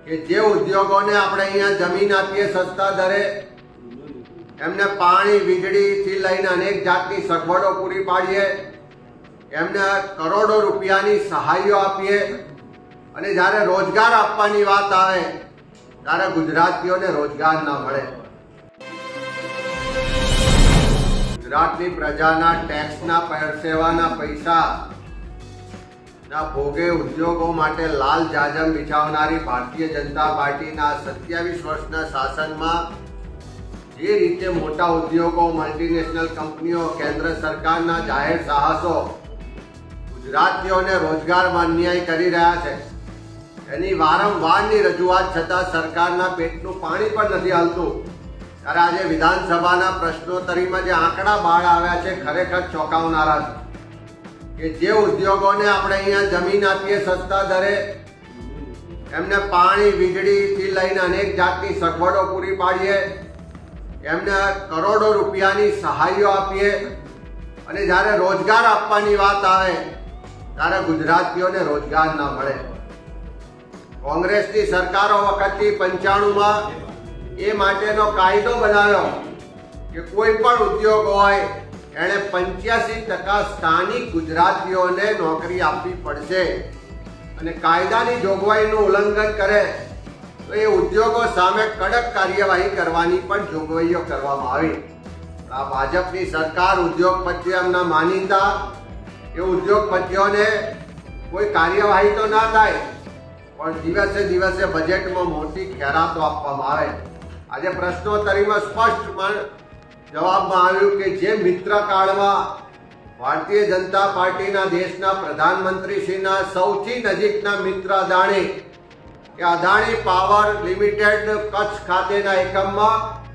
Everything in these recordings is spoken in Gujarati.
કે જે ઉદ્યોગોને આપણે અહીંયા જમીન આપીએ સસ્તા દરે, એમને પાણી વીજળીથી લઈને અનેક જાતની સગવડો પૂરી પાડીએ, એમને કરોડો રૂપિયાની સહાયો આપીએ અને જ્યારે રોજગાર આપવાની વાત આવે ત્યારે ગુજરાતીઓને રોજગાર ના મળે। ગુજરાતની પ્રજાના ટેક્સના પરસેવાના પૈસા ના ભોગે ઉદ્યોગો માટે લાલ જાજમ બિછાવનારી ભારતીય જનતા પાર્ટીના 27 વર્ષના શાસનમાં જે રીતે મોટા ઉદ્યોગો, મલ્ટીનેશનલ કંપનીઓ, કેન્દ્ર સરકારના જાહેર સાહસો ગુજરાતીઓને રોજગારમાં અન્યાય કરી રહ્યા છે, એની વારંવારની રજૂઆત છતાં સરકારના પેટનું પાણી પણ નથી હાલતું, ત્યારે આજે વિધાનસભાના પ્રશ્નોત્તરીમાં જે આંકડા બહાર આવ્યા છે ખરેખર ચોંકાવનારા છે કે જે ઉદ્યોગોને આપણે અહીંયા જમીન આપીએ સસ્તા દરે, એમને પાણી વીજળીથી લઈને અનેક જાતની સગવડો પૂરી પાડીએ, એમને કરોડો રૂપિયાની સહાયો આપીએ અને જ્યારે રોજગાર આપવાની વાત આવે ત્યારે ગુજરાતીઓને રોજગાર ના મળે। કોંગ્રેસની સરકારો વખતથી 95માં એ માટેનો કાયદો બનાવ્યો કે કોઈ પણ ઉદ્યોગ હોય એને 85% સ્થાનિક ગુજરાતીઓને નોકરી આપવી પડશે અને કાયદાની જોગવાઈનું ઉલ્લંઘન કરે તો એ ઉદ્યોગો સામે કડક કાર્યવાહી કરવાની પણ જોગવાઈઓ કરવામાં આવી। આ ભાજપની સરકાર ઉદ્યોગપતિઓના માનીતા એ ઉદ્યોગપતિઓને કોઈ કાર્યવાહી તો ના થાય પણ દિવસે દિવસે બજેટમાં મોટી ખેરાતો આપવામાં આવે। આજે પ્રશ્નોત્તરીમાં સ્પષ્ટ જવાબમાં આવ્યું કે જે મિત્રકાળમાં ભારતીય જનતા પાર્ટીના દેશના પ્રધાનમંત્રીશ્રીના સૌથી નજીકના મિત્ર અદાણી કે અદાણી પાવર લિમિટેડ કચ્છ ખાતેના એકમમાં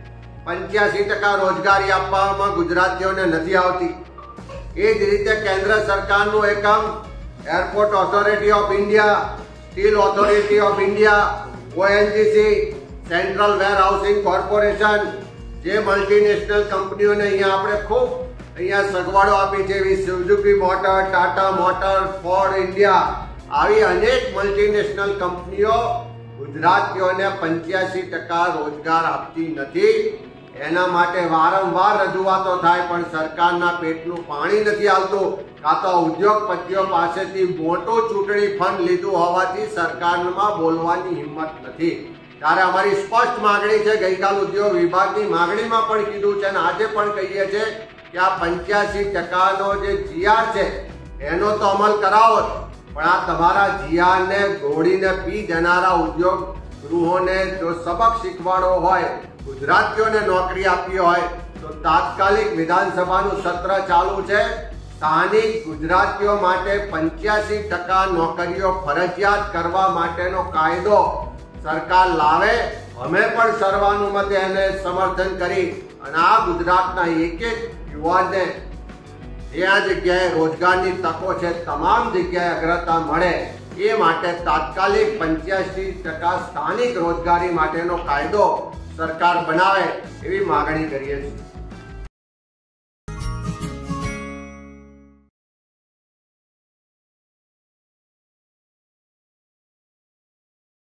85% રોજગારી આપવામાં ગુજરાતીઓને નથી આવતી। એ જ રીતે કેન્દ્ર સરકારનું એકમ airport authority of India, steel authority of India, ONGC, central warehousing corporation, જે મલ્ટીનેશનલ કંપનીઓને અહીંયા આપણે ખૂબ અહીંયા સગવડો આપી છે, એવી Suzuki motor, Tata motor, Ford India, આવી અનેક મલ્ટીનેશનલ કંપનીઓ ગુજરાતીઓને 85% રોજગાર આપતી નથી। એના માટે વારંવાર રજૂઆતો થાય પણ સરકારના પેટનું પાણી નથી હાલતું, કાં તો ઉદ્યોગપતિઓ પાસેથી મોટું ચૂંટણી ફંડ લીધું હોવાથી સરકારમાં બોલવાની હિંમત નથી। ત્યારે અમારી સ્પષ્ટ માંગણી છે, ગઈકાલ ઉદ્યોગ વિભાગની માંગણીમાં પણ કીધું છે અને આજે પણ કહીએ છીએ કે આ 85%નો જે જીઆર છે એનો તો અમલ કરાવો, પણ આ તમારા જીઆરને ઘોડીને પી જનારા ઉદ્યોગ ગૃહોને જો સબક શીખવાડો હોય, ગુજરાતીઓને નોકરી આપી હોય તો તાત્કાલિક વિધાનસભાનું સત્ર ચાલુ છે, સ્થાનિક ગુજરાતીઓ માટે 85% નોકરીઓ ફરજિયાત કરવા માટેનો કાયદો સરકાર લાવે। અમે પણ સર્વાનુમતે એને સમર્થન કરી અને આ ગુજરાતના એક યુવાનને જ્યાં જગ્યાએ રોજગારની તકો છે તમામ જગ્યાએ અગ્રતા મળે એ માટે તાત્કાલિક 85% સ્થાનિક રોજગારી માટેનો કાયદો સરકાર બનાવે એવી માગણી કરીએ છીએ।